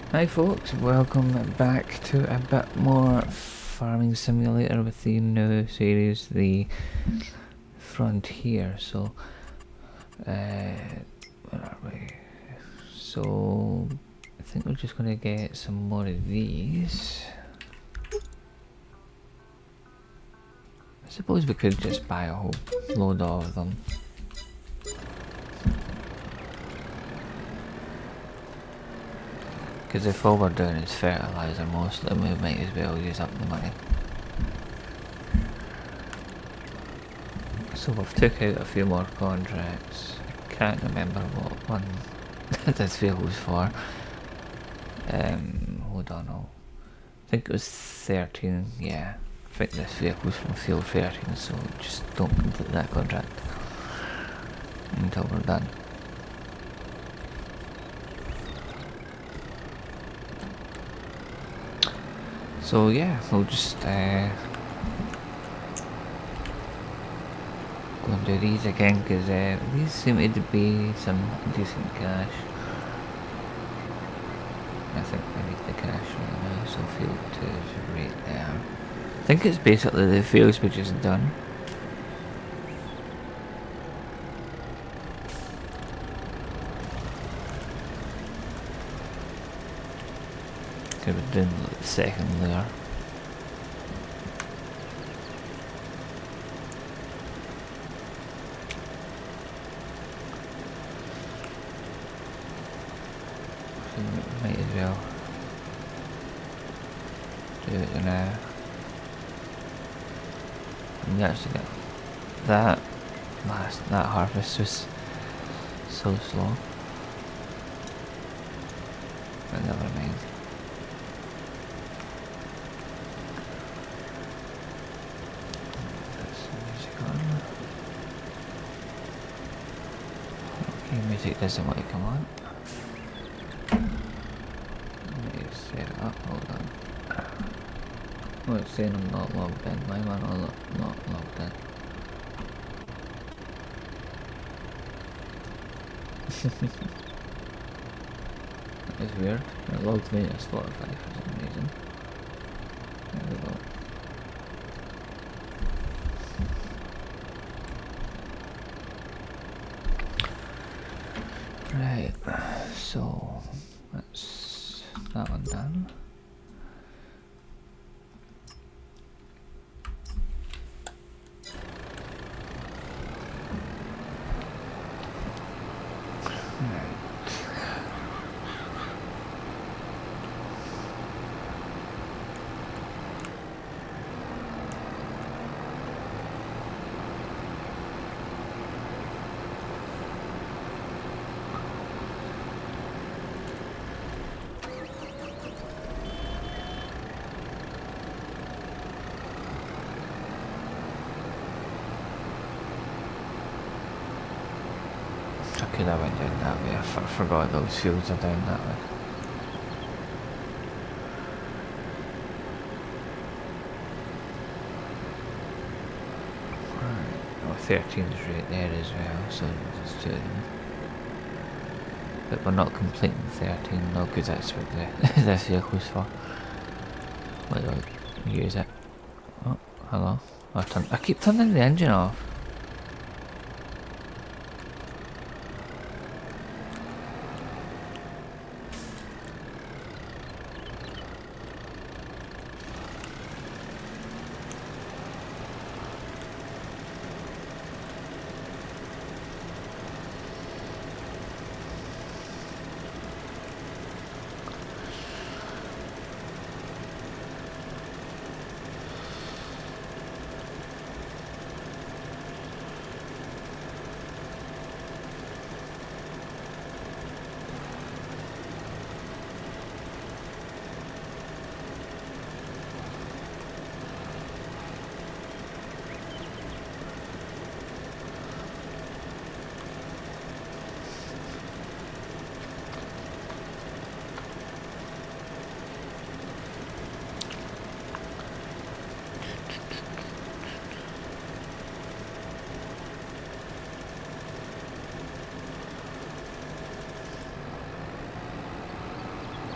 Hi folks, welcome back to a bit more Farming Simulator with the new series, the Frontier. So, where are we? So, I think we're just going to get some more of these. I suppose we could just buy a whole load of them. Because if all we're doing is fertilizer mostly, we might as well use up the money. So we've took out a few more contracts. I can't remember what one this vehicle's for. Hold on, I think it was 13, yeah. I think this vehicle's from field 13, so just don't complete that contract until we're done. So yeah, we'll just go and do these again, because these seem to be some decent cash. I think we need the cash right now, so field 2 is right there. I think it's basically the fields we just done. Okay, we're doing the second layer. Might as well do it now. And actually got that that harvest was so slow. But never mind. That's the music on. Okay, music doesn't want to come on. Set it up, hold on. Oh, it's saying I'm not logged in. Why am I not logged in? That is weird. It logged me to Spotify for some reason. There we go. Right, so that's that one done. Okay, I went down that way. I forgot those fields are down that way. Right. Oh, 13's right there as well, so there's 2 of them. But we're not completing 13 though, because that's what this vehicle's for. Wait, I'll use it. Oh, hello. I keep turning the engine off.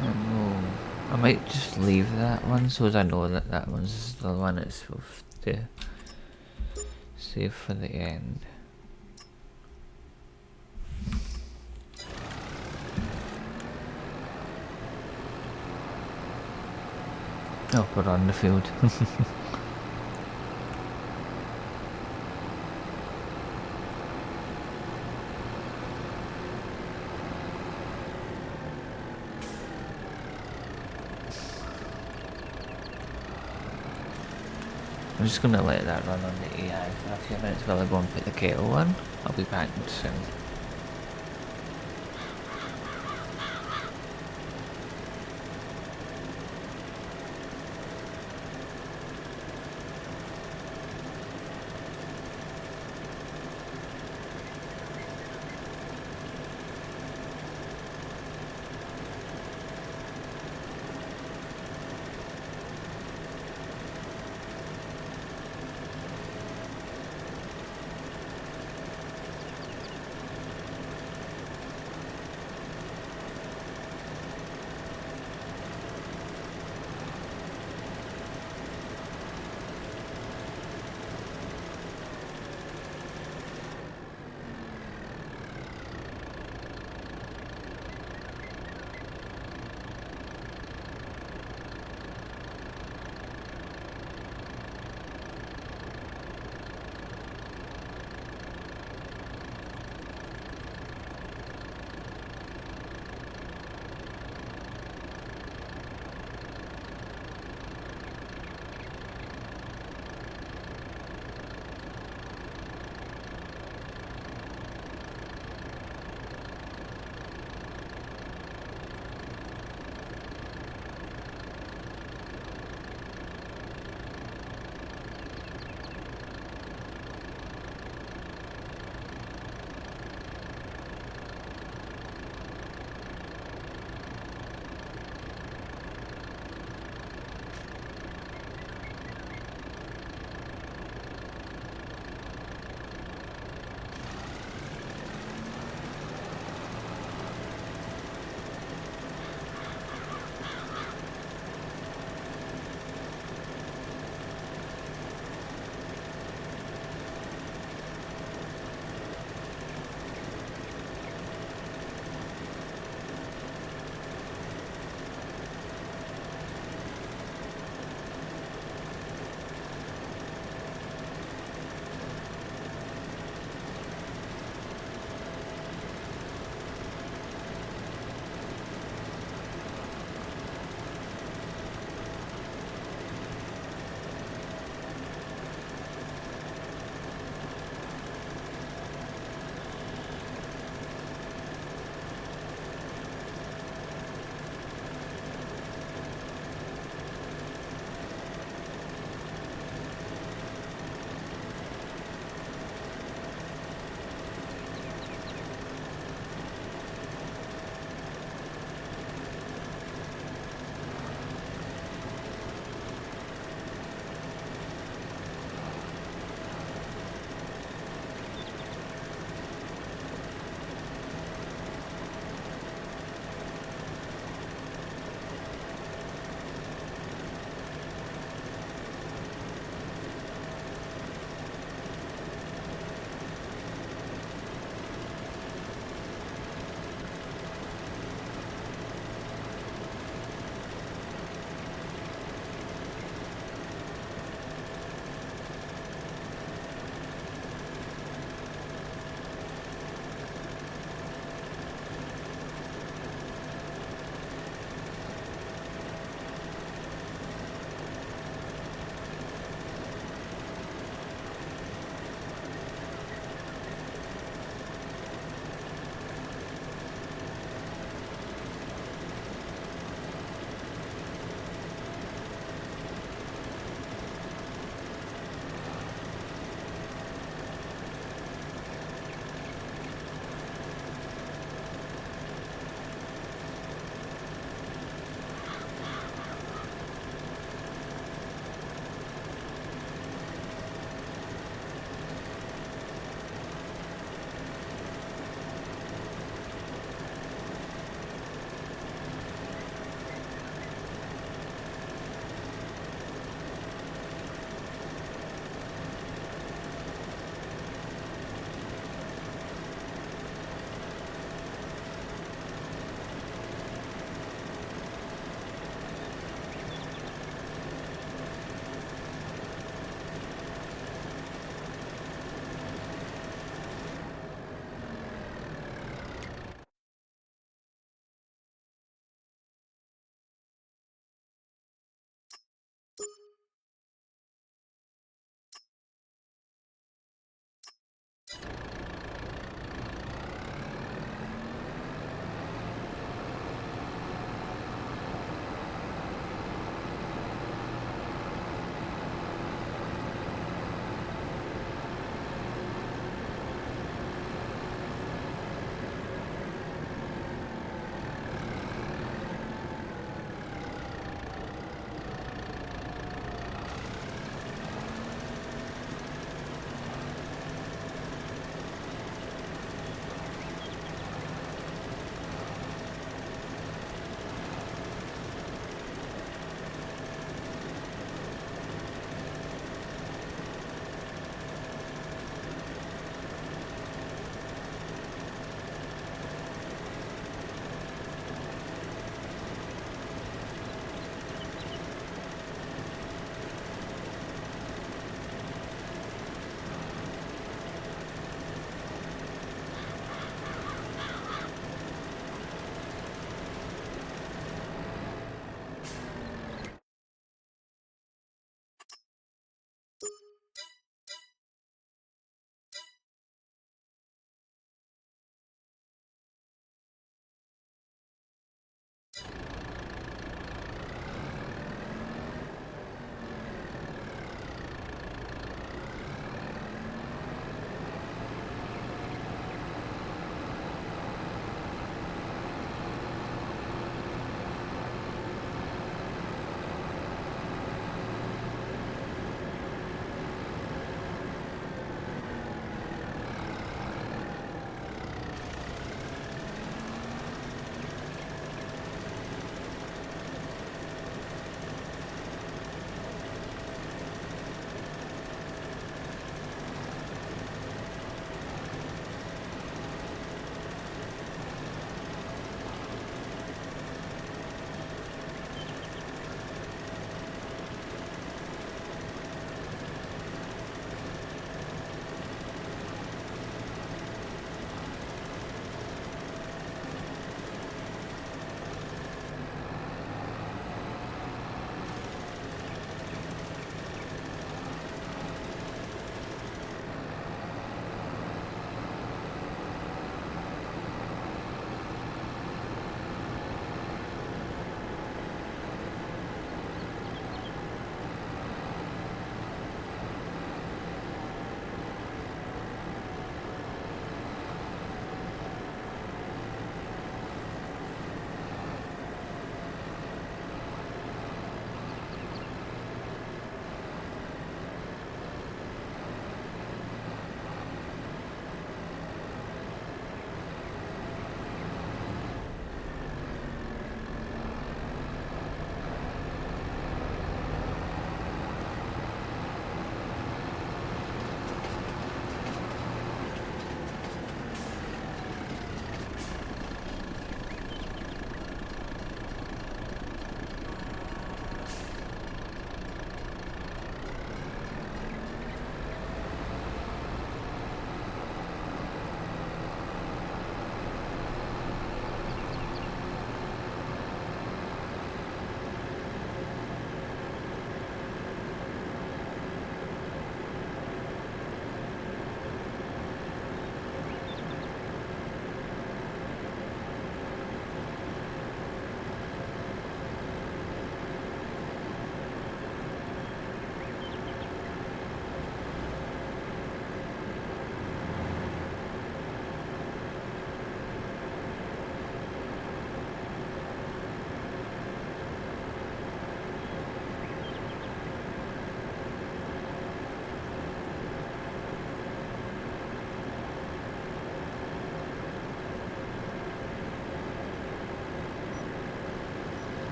And I might just leave that one so as I know that that one's the one it's supposed to save for the end. Oh, we're on the field. I'm just gonna let that run on the AI for a few minutes while I go and put the kettle on. I'll be back soon.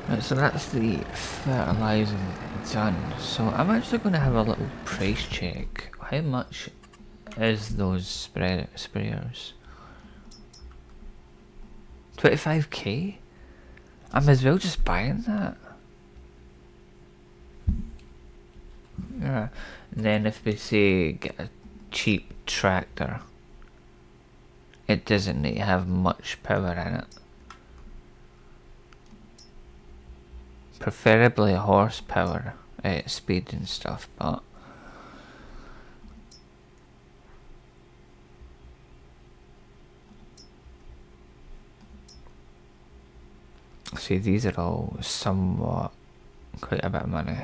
Right, so that's the fertilizing done. So I'm actually going to have a little price check. How much is those sprayers? 25k? I might as well just buying that. Yeah. And then if we say get a cheap tractor, it doesn't need to have much power in it. Preferably horsepower, speed and stuff, but see, these are all somewhat quite a bit of money.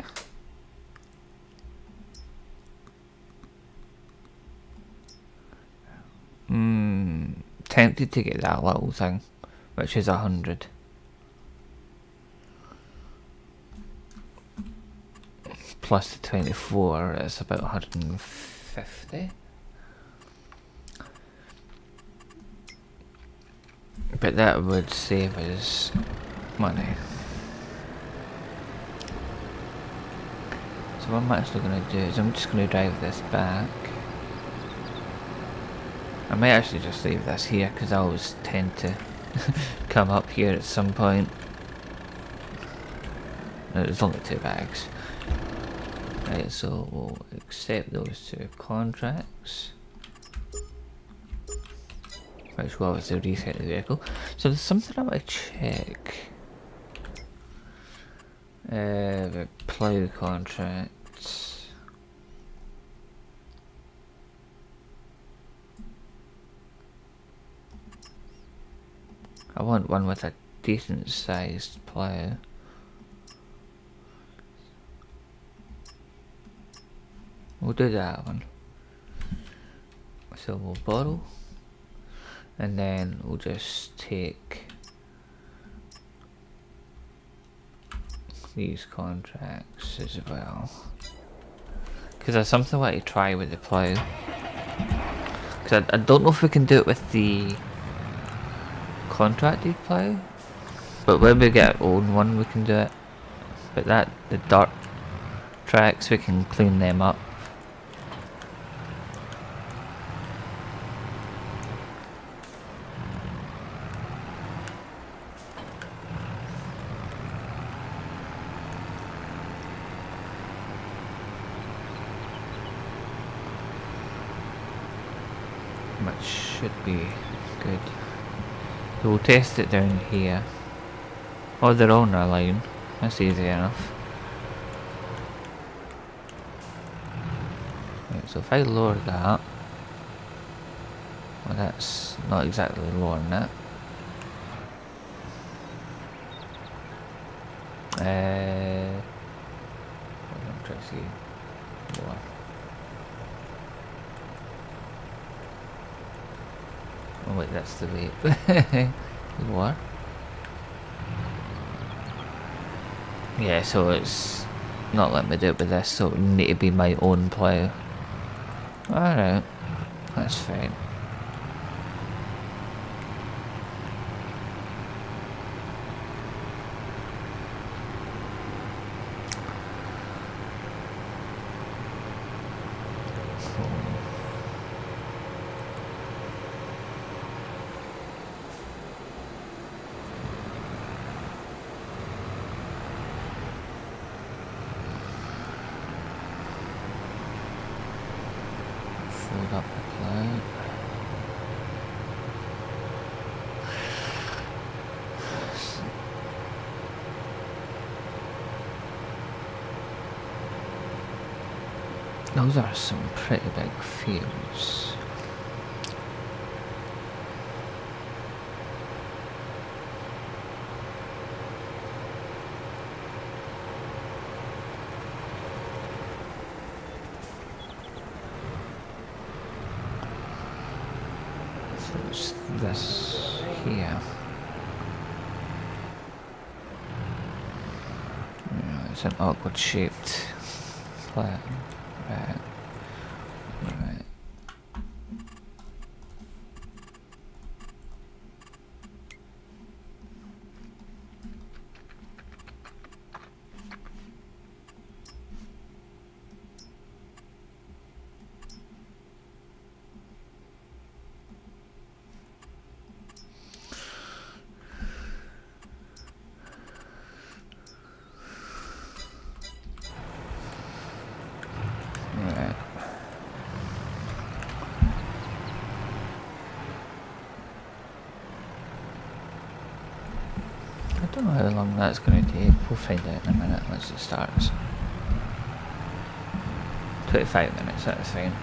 Tempted to get that little thing, which is 100. Plus the 24, it's about 150. But that would save us money. So what I'm actually going to do is I'm just going to drive this back. I might actually just leave this here because I always tend to come up here at some point. No, there's only 2 bags. Right, so we'll accept those 2 contracts, which will obviously reset the vehicle. So there's something I want to check. The plough contracts. I want one with a decent sized plough. We'll do that one. So we'll borrow, and then we'll just take these contracts as well, because there's something I want to try with the plough. Because I don't know if we can do it with the contracted plough, but when we get our own one we can do it. But the dirt tracks, we can clean them up. Which should be good. So we'll test it down here. Oh, they're on a line. That's easy enough. Right, so if I lower that, well, that's not exactly lowering it. I'm trying to see lower. Oh wait, that's the weight. Lower. Yeah, so it's not letting me do it with this, so it would need to be my own plough. Alright, that's fine. Fold up the plough. Those are some pretty big fields. So it's this here. Yeah, it's an awkward shaped plough. Right. Right. how long that's going to take. We'll find out in a minute once it starts. 25 minutes, that's fine.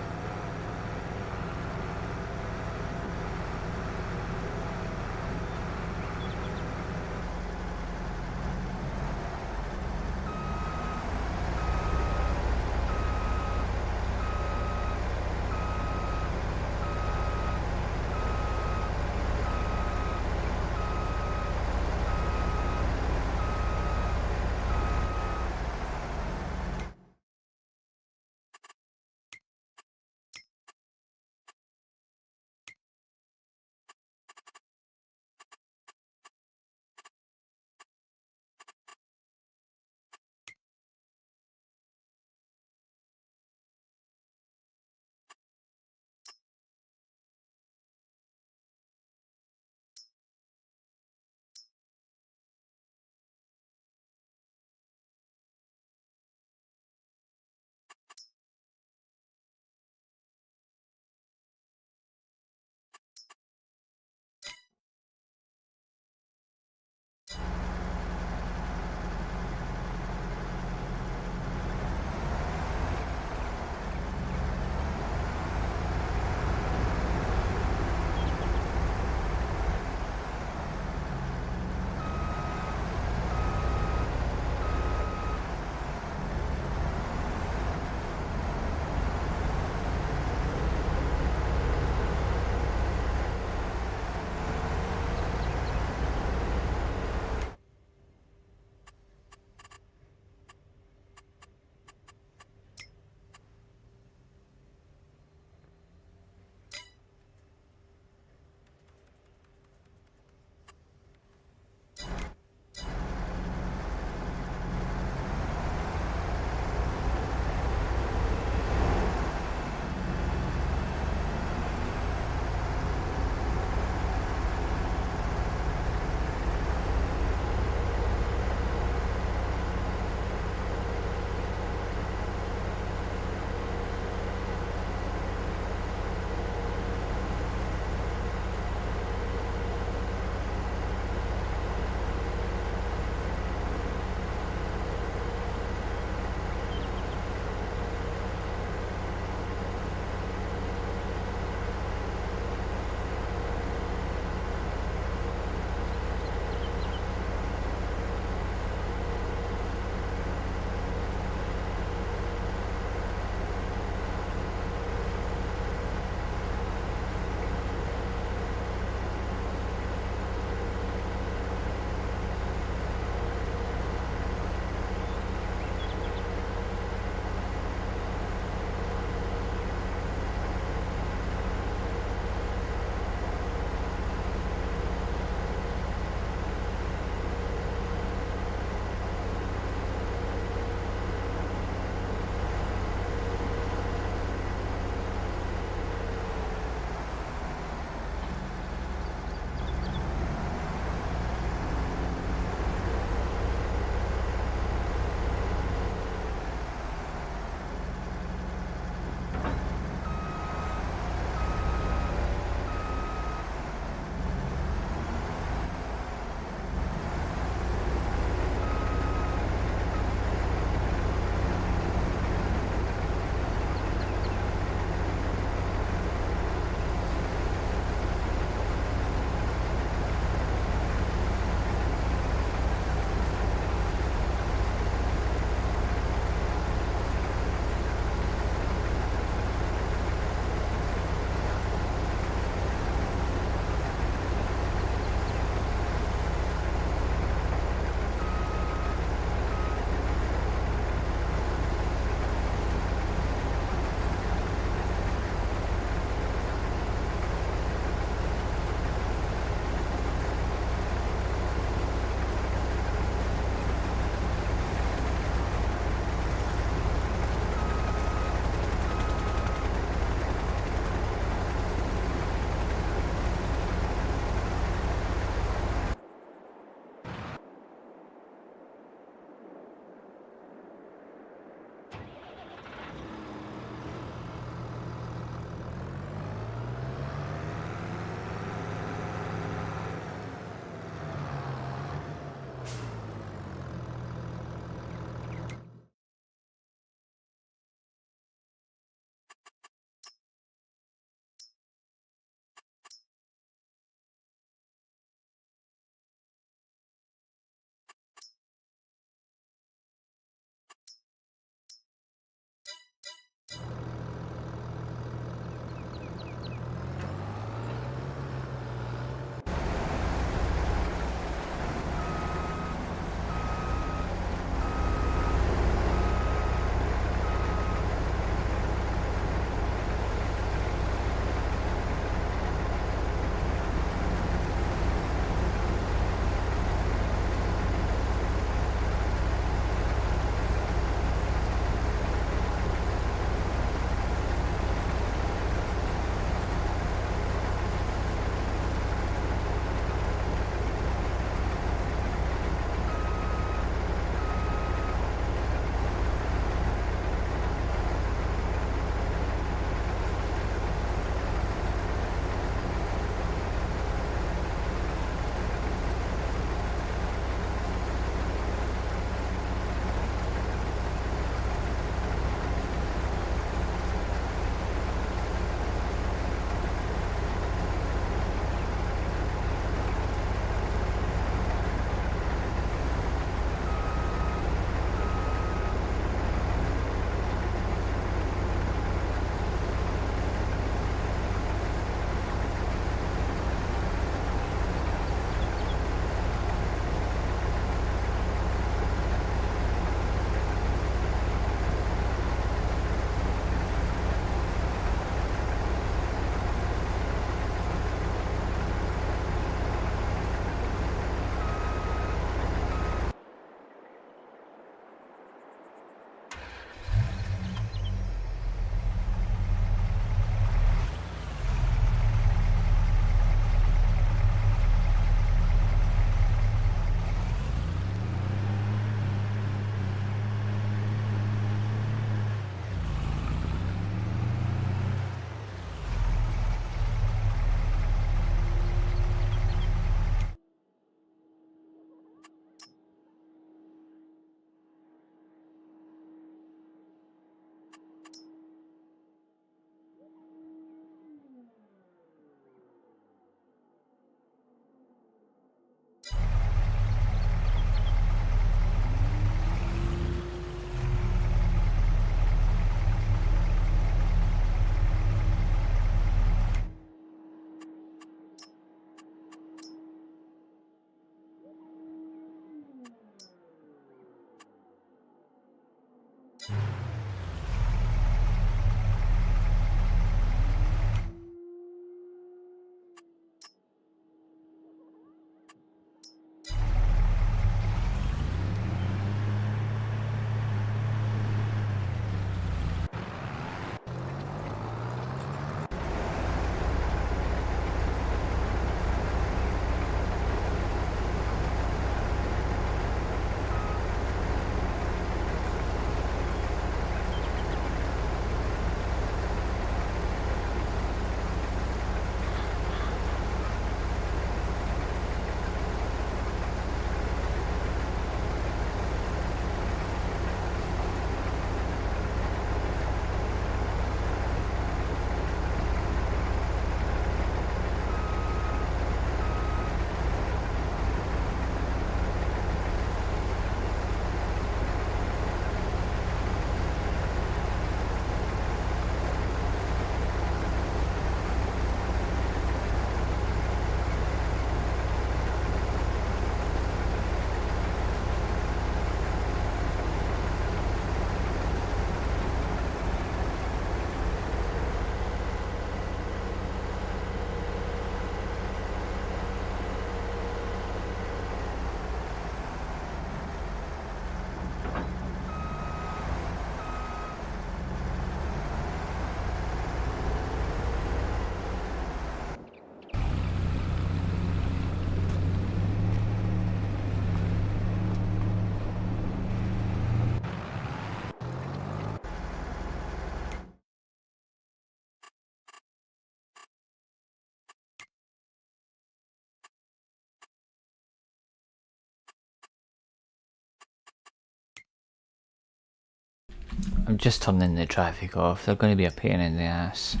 I'm just turning the traffic off. They're going to be a pain in the ass.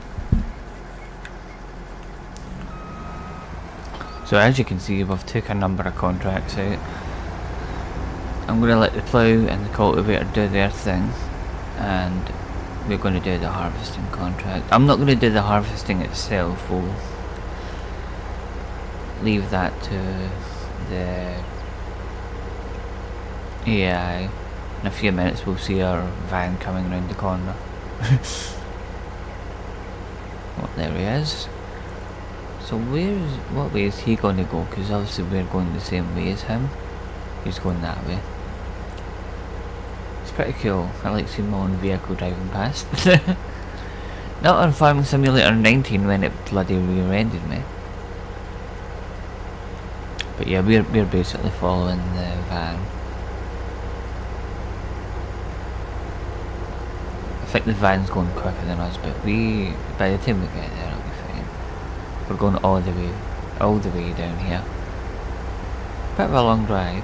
So as you can see, we've took a number of contracts out. I'm going to let the plough and the cultivator do their thing, and we're going to do the harvesting contract. I'm not going to do the harvesting itself. We'll leave that to the AI. In a few minutes we'll see our van coming around the corner. Oh, there he is. So what way is he going to go? Because obviously we're going the same way as him. He's going that way. It's pretty cool. I like seeing my own vehicle driving past. Not on Farming Simulator 19 when it bloody rear-ended me. But yeah, we're basically following the van. I think the van's going quicker than us, but by the time we get there, it'll be fine. We're going all the way down here. Bit of a long drive.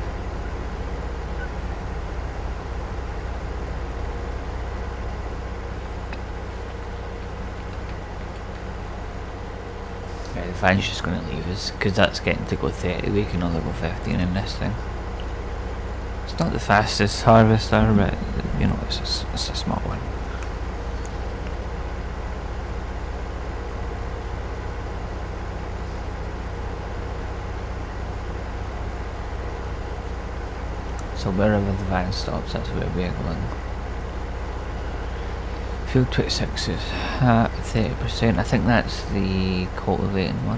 Yeah, the van's just going to leave us, because that's getting to go 30. We can only go 15 in this thing. It's not the fastest harvester, but you know, it's a small one. So wherever the van stops, that's where we're going. Field 26 is 30%. I think that's the cultivating one.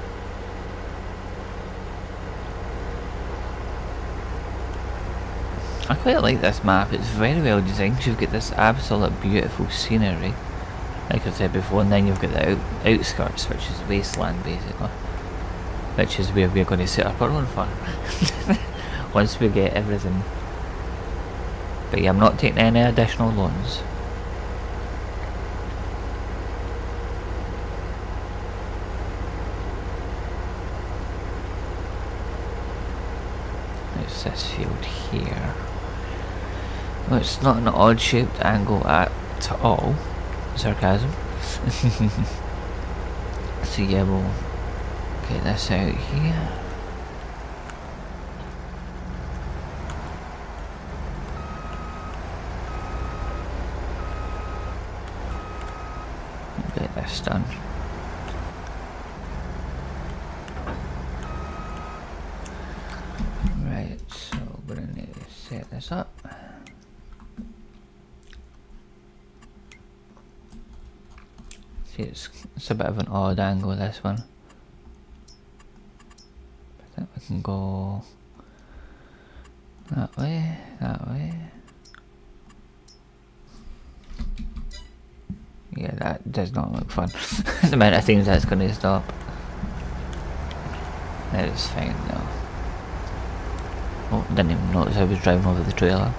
I quite like this map. It's very well designed. You've got this absolute beautiful scenery, like I said before, and then you've got the outskirts, which is wasteland basically, which is where we're going to set up our own farm. Once we get everything. But yeah, I'm not taking any additional loans. It's this field here. Well, it's not an odd shaped angle at all. Sarcasm. So yeah, we'll get this out here. Get this done. Right, so we're going to need to set this up. See, it's a bit of an odd angle, this one. I think we can go that way, that way. Yeah, that does not look fun. The amount of things that's going to stop. That is fine though. Oh, didn't even notice I was driving over the trailer.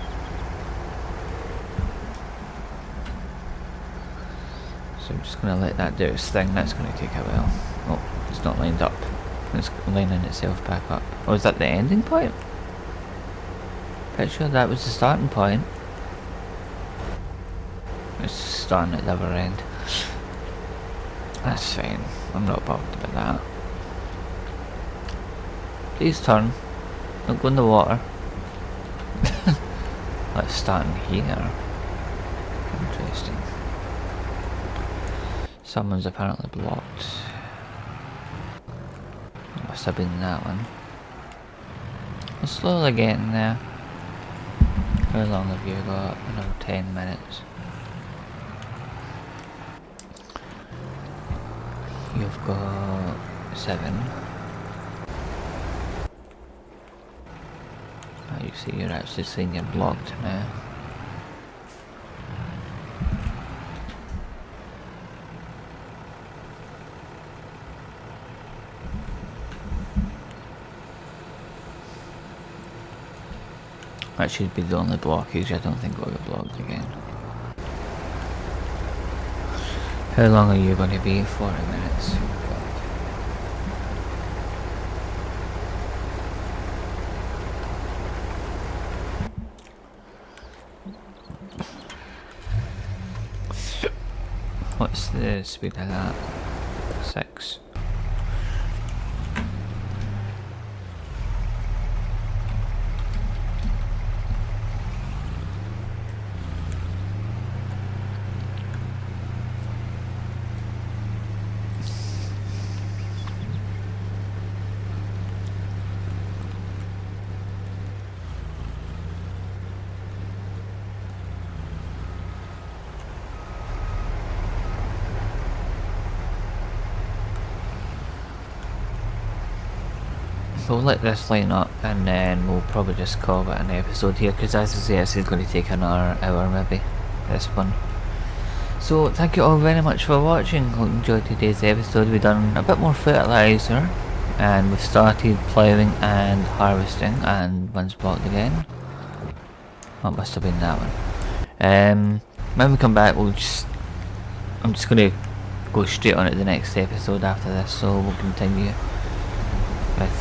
So I'm just going to let that do its thing. That's going to take a while. Oh, it's not lined up. It's lining itself back up. Oh, is that the ending point? Pretty sure that was the starting point. It's starting at the other end. That's fine. I'm not bothered about that. Please turn. Don't go in the water. Let's start in here. Interesting. Someone's apparently blocked. Must have been that one. We're slowly getting there. How long have you got? Another 10 minutes. You've got 7. Oh, you see, you're actually seeing you're blocked now. That should be the only blockage. I don't think we'll get blocked again. How long are you going to be? 40 minutes. What's the speed of that? 6. We'll let this line up and then we'll probably just call it an episode here, because as I say, this is going to take another hour maybe, this one. So thank you all very much for watching. Hope you enjoyed today's episode. We've done a bit more fertilizer and we've started ploughing and harvesting, and one's blocked again. Oh, it must have been that one. When we come back, I'm just going to go straight on to the next episode after this, so we'll continue with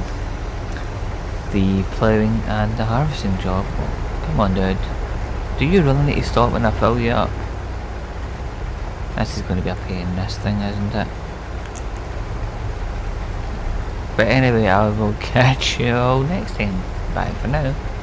the ploughing and the harvesting job. Come on, dude. Do you really need to stop when I fill you up? This is going to be a pain, this thing, isn't it? But anyway, I will catch you all next time. Bye for now.